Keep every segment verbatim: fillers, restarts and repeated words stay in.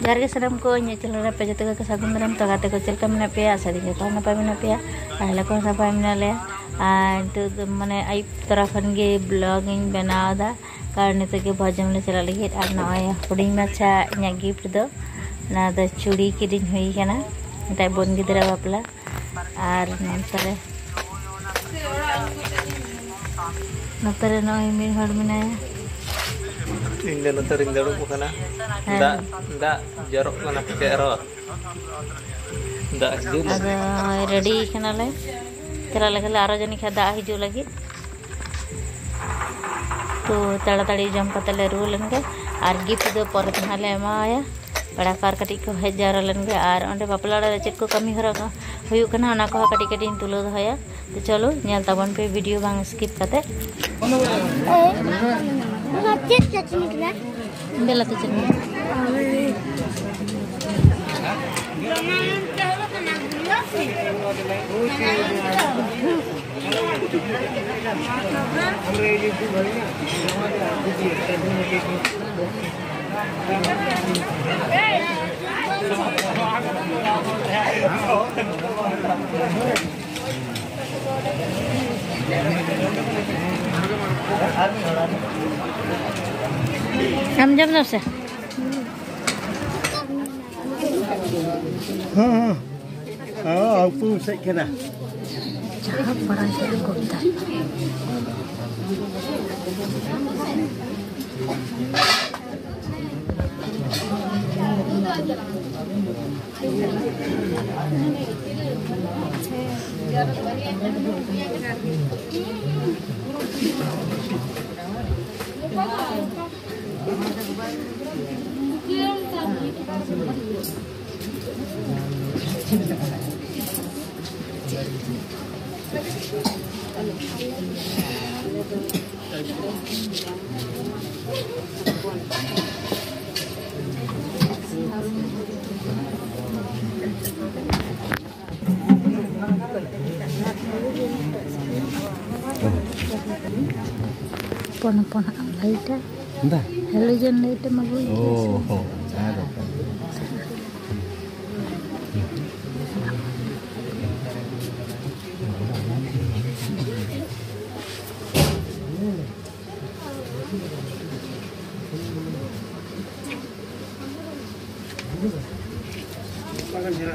जार के सनम को इन चैनल पे जो के सागुन दाराम तो गाते को चलका मना पे आशा दी जो नपाय मना पे आले को नपाय मना ले तो माने आई तोरा खन गे ब्लॉगिंग बनावदा कारण नित के भजन ले चला लगे और नय हुडिंग माछा इन गिफ्ट दो ना दो चूड़ी किरिंग हुई कना मिटाय बोन गिदरा बापला और नंतरे नतरे नय मिन हड़ मिनाया Indah nonton rindu lu bukan ah? Ndak, ndak jorok mana kero. Ndak juga. Ada ready kena le. Kira lagi le aro jani kada hiju lagi. तो तड़ा तड़ी जम कते ले रू लेंगे और गिफ्ट दो पर तहाले एमाया बड़ा कार कटी को हेज जारा लेंगे और ओंडे बापला रे चेक को कमी हरा का हुयु कना ना को कटी कटी तुलो दहया तो चलो नेल ताबन पे वीडियो बांग स्किप कते चेक चटनी कना बेला तो चटनी हम जब ना से हाँ हाँ aku saya kena jangan pernah jadi kota pon-pon light entah halogen light magu oh oh ada makan jerak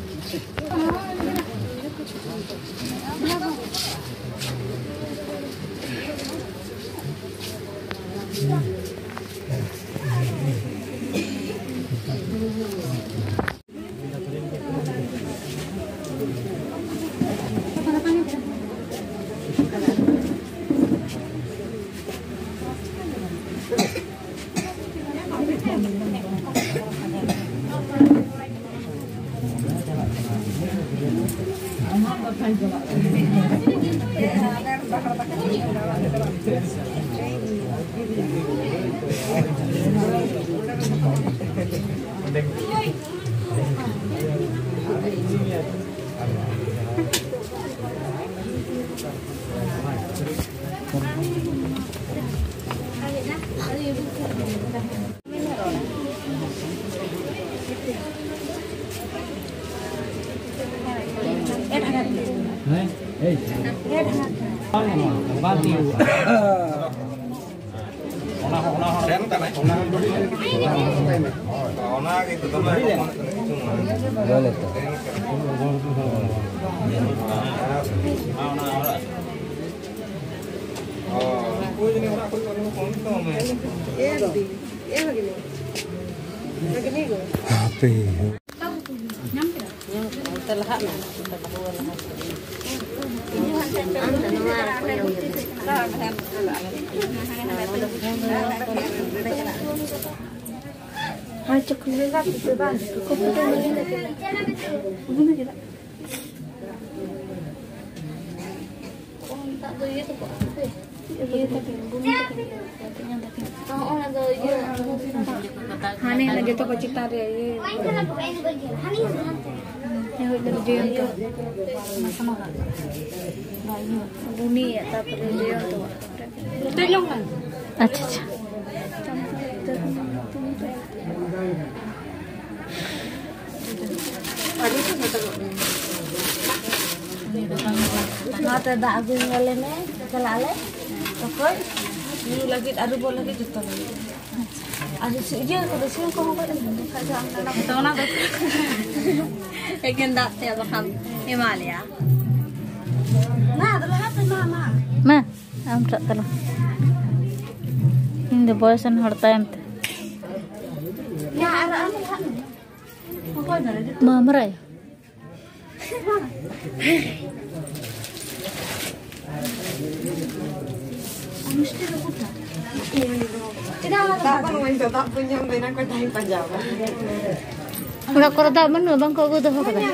Hey, hey, bati. Ona ona sen ta nai. Ona ona gitu tuh. Boleh tuh. Ona ona. Oh, aku ini orang aku orang konto me. Eh, di. Eh begini. Begini go. Apa? Nyampe. Yang terlahak nah, terbawa lah. Hai coklat lah itu bang, kau punya mana nak? Mana kita? Oh tak tu itu kok? Iya tapi bumi tapi katanya tapi. Oh oh ada iya. Hani lagi tu kau cita dia. Hani yang itu dia tu. Masa mana? Bumi ya tapi dia tu. Tolong kan? Acha acha. Mata dak agung ngale ne, kalale. Pokok Ini lagi ada bola lagi juta lagi. Ada sih kalau sih kau mau kan kerja anak kita orang tu. Ekin dak tiap bakal Himalaya. Nah, ada apa mama? Ma, am tak tahu. Ini bosan harta yang tu. Ya, ada apa? Apa ada? Ma merai. Mesti aku tak. Tidak ada. Tak pun main tak punya main aku dah panjang. Udah kau dah mana bang kau dah apa kan?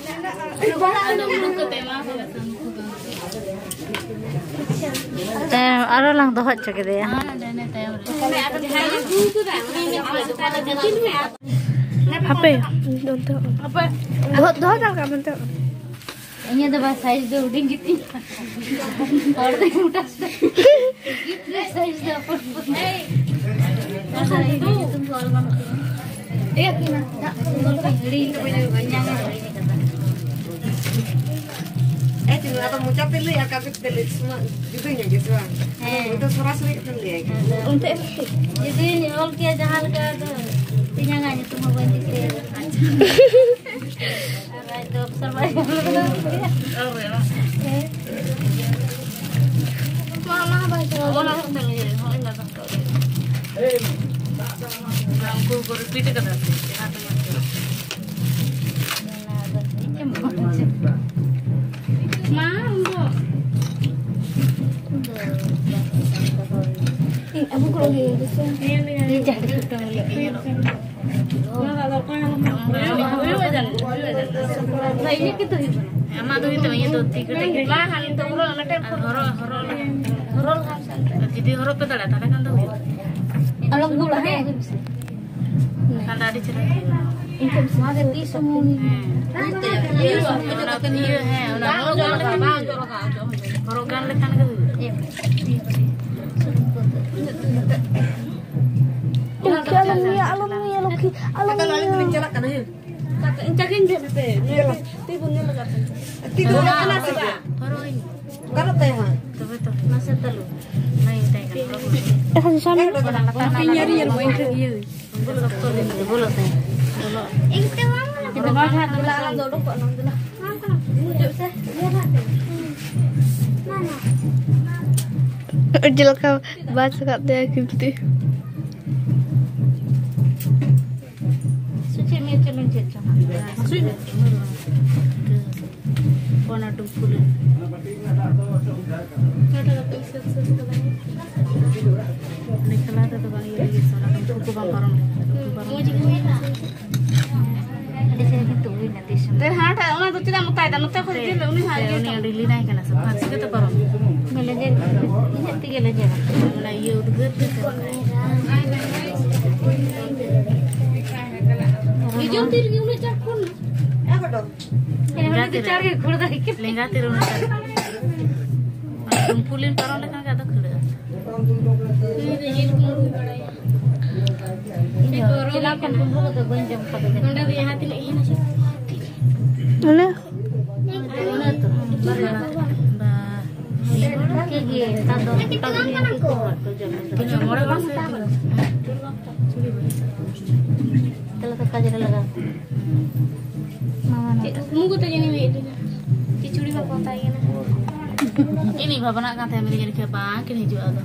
Teh, ada lang dah cakap dia. Apa? Apa? Dah dah dah kamu tu. Ini ada bahasa size dia udah gitu. Orang tu muda size dia apa? Hey, masa itu soal mana? Eh, kena tak beli banyak banyak ini kata. Eh, tinggal apa muncul dulu ya kapit dulu semua itu yang gitu kan. Itu surat surat itu dia. Untuk efektif. Jadi ni all kia jahal ke tu. Tinyangan itu mau bantu dia. Ada itu observasi. Oh ya. Mama baca. Oh lah tak ni. Oh enggak tak. Eh. Aku aku repeat kata. Aku kalau gitu sih. Ini jadi kita lagi. Nah ini gitu. Ama tu itu ini tu tiga tiga. Lah hal itu horo nanti horo horo horo kan. Jadi horo betul lah, tapi kan tu. Alam gula he. Kan tadi cerita. Itu semua ada di semua ni. Iya, iya he. Horo kan lekan. Horo kan lekan ke. Iya. Alam ni, alam ni, loki, alam ni. Kalau itu menjelak kan ya. Incakin dia nanti. Jelas. Tipu ni lekat. Tipu ni mana sih pak? Horo ini. Kalau teh han. Betul. Masa telu. Main teh kan. Eh kan sana. Tapi nyari yang main tu dia. Boleh boleh boleh teh. Boleh. Itu mana? Kita makan dulu alam dulu kok nang dulu. Mana? Duduk sah. Lihat. Mana? Ujil kau baca kat dia gitu. Suci ni celung cecah. Suci. Kona dumpul. Ada apa sih sesuatu ni? Ni kalau ada tu bang ini soalan tu bang parang. Mau jadi ni lah. Ada saya itu ni nanti semua. Teh han tak, orang tu tidak mutai, dan mutai kau jadi ni hari Ni ada lili naik kan? Sebab sih kita parang. Melajar, ini tiga lajar. Mulai you udah tu. Hijau tirgi udah cakun. Apa dong? Lengga cari kurda ikut. Lengga tirun cari. Kumpulin parang lekan kata kerja. Kita kan kumpul tu banjam pada. Anda dia hati lagi nasi. Mana? Mana tu? Bah. Kegi, tado, tado ni aku kuat kerja. Punya orang masa itu. Kalau tak kerja lagi. Mama nak. Munggu tu jadi ni. Dicuri apa tanya na? Ini bapa nak kata yang jadi kebang, kini jual tu.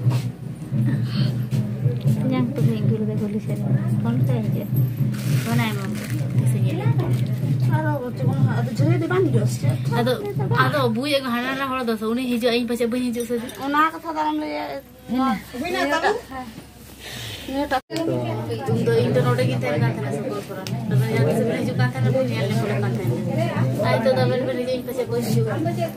Yang tu minggu le boleh sih. Kalau saya je. Mana emang? Sini. Ada tu ada jadi di mana jos? Ada ada buih yang hana lah orang dah sahuni hijau ini pasal buih hijau saja. Ona kata dalam le. Bina tahu? Ni tak. Untuk internet kita yang kata nasi korporan. Tapi yang sebenarnya juga kata buih yang lebih boleh kata. Ah itu dah beli beli ini pasal buih juga.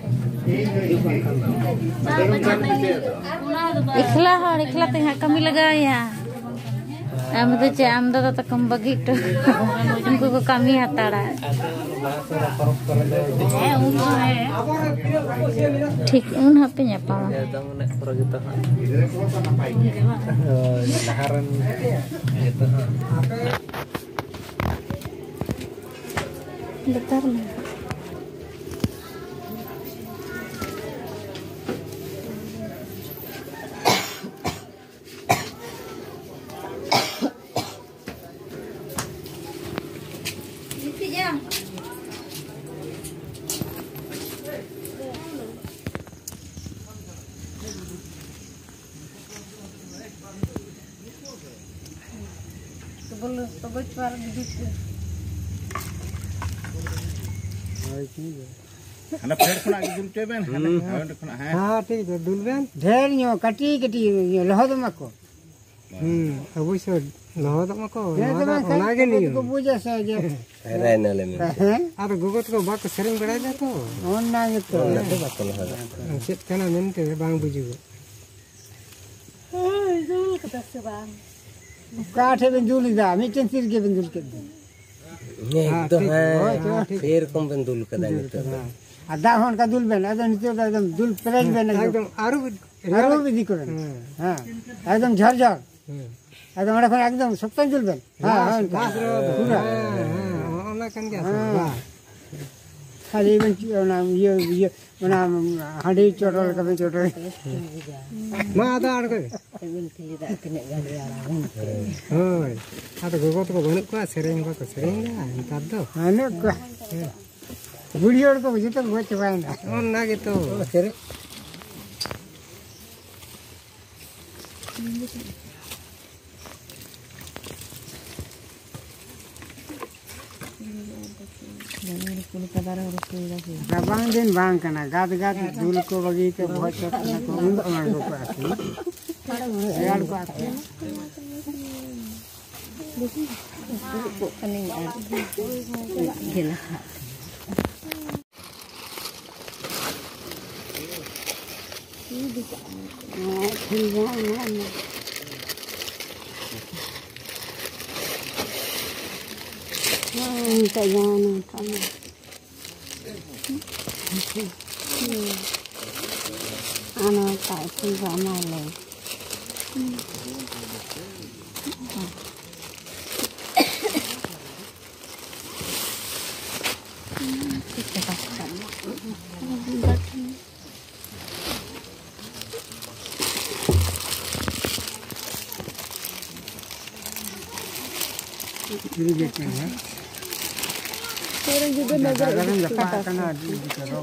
Ikhlas और इखला तक कमी लगाया हम तो चे हम तो तो कम बगी तो उनको को कमी आता रहा है उनको है ठीक उन पे nya pa ya tamu nek pro kita naharan gitu Letar na. तो कुछ बार खाना फेर खुना के दुल चेबेन हां खुना है हां ठीक है दुलबेन ढेर न्यो कटी कटी लहद मको हम अवश्य लहद मको ओना के नियो को बुझे से जे रे नले में आर गोगत को बाक सेरिंग बड़ा जा तो ओना के तो बाको लहद चेत kana मेनते बांग बुझिगो Ay, dulu kata sebang. काठे में दुल दा मिटन सिर के बंदुल के नहीं तो है फिर कम बंदूल का दानी तो आधा होन का दुल बेन एकदम नीचे एकदम दुल प्रेस बेन एकदम आरु आरु भी दिखो हां एकदम झरझर एकदम बड़ा कोन एकदम सत्ता दुल बेन हां हां पूरा हां ओना कन गया वाह खाली बन ना ये ये ना हंडी चोटल का चोटल मा आधा आड़ के बिल्कुल दा तने गाड़ी आ रहा होय आतो गोगो तो बन को सेरेंग को सेरेंग ना तब तो हाने को वीडियो को बुझे तो बहुत चबाइना ओना के तो सेरे Rabang din bang kana gad gad dul ko bagi ke बहुत चोट ना को उन मार को आसी यार को आसी को कने आ गेला Minta jangan kamu. Anak tak suka malu. Ini देखते हैं Orang juga nagak. kadang lepas karena di kerok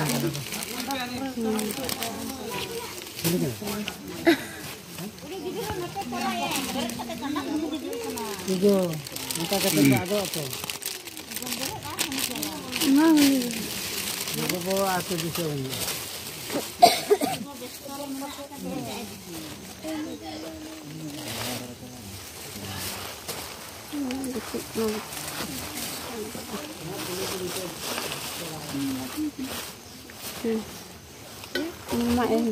itu minta kata ada apa itu bawa aku di sini Mak yang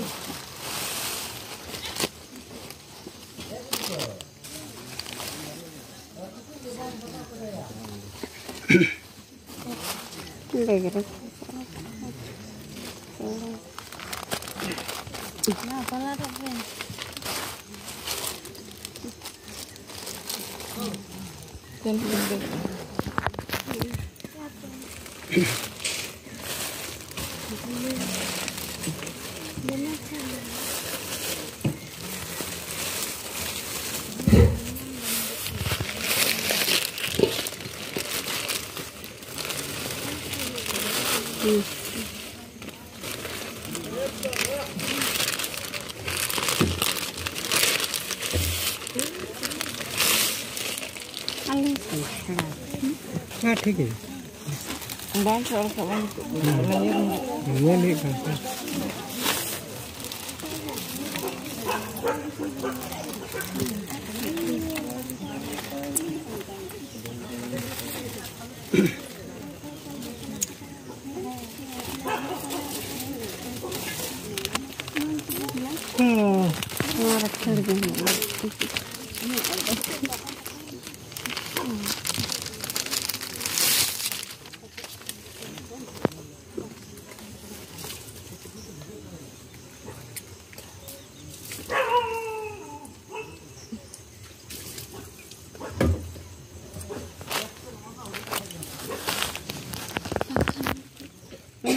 Leger. ना पला तो बन Dan benda. हाँ ठीक है डांस और सब ये नहीं करता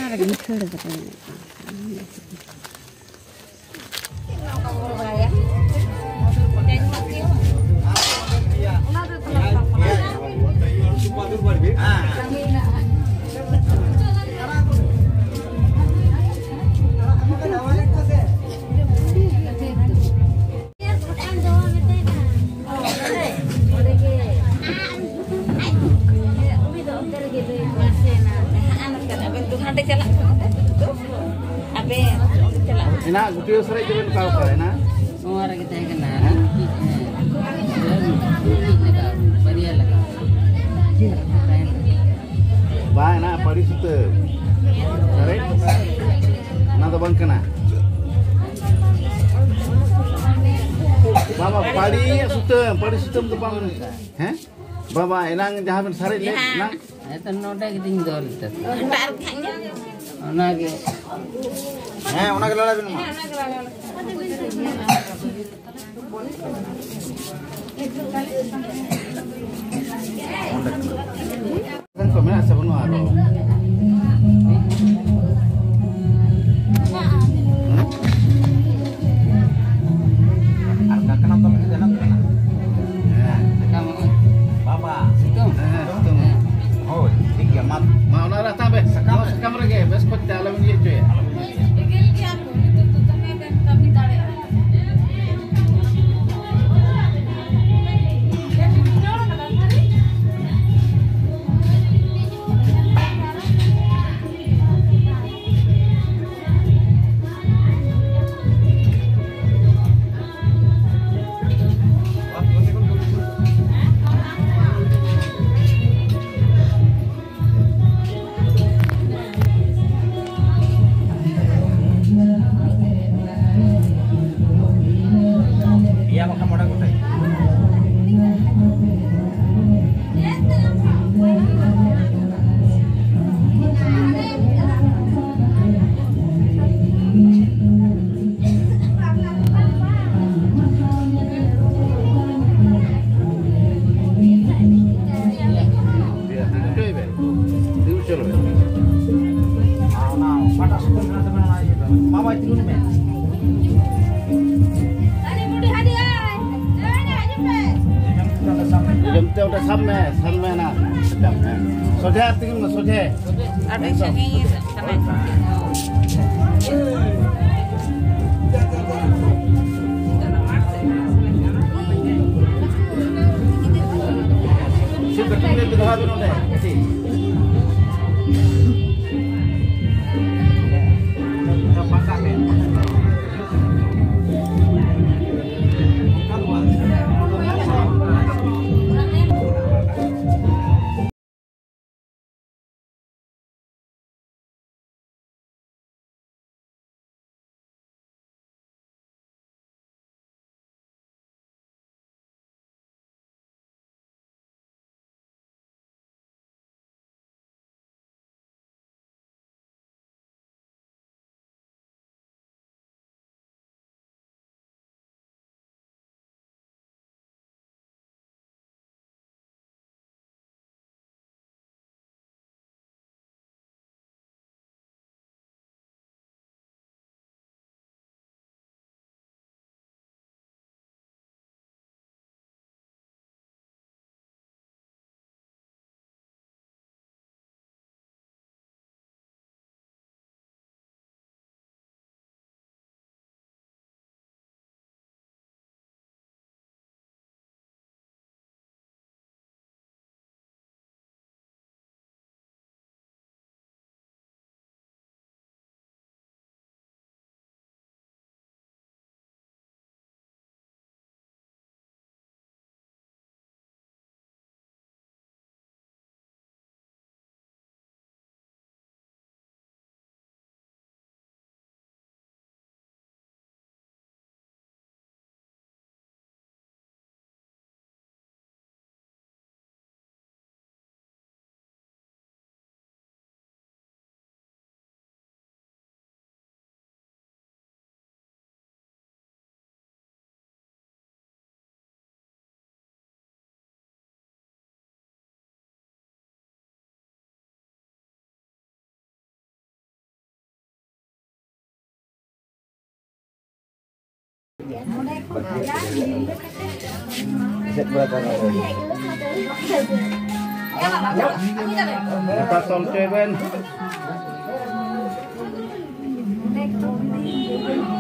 lagi mikir gitu. Enak, gutiu sore jalan kau kau enak. Orang kita yang kenal. Bariya laga. Ba enak padi suta. Sore. Nada bang kena. Baba padi suta, padi suta tu bang. Heh? Baba enang jahaban sore le, nang. Itu noda kita indor itu. Onage. Eh, ona kelala bin ma. Kan kau mana sabun aro. Arka kenapa kau tidak nak kenal? Kamu Baba. situ. Oh, tiga mat. Mau nara tabe. Sakam sakam lagi. Bes kau dalam dia cuy. Iya, makan modal kutai. Iya, itu cuy be. Itu cuy be. Ah, nah, panas pun nanti mana lagi. Mama itu dulu be. Jam tu udah sampai, sampai na, sedap. Sodhe tinggal na sodhe. Ada sini sama. Si betul betul dah habis nanti. Empat ton ceben.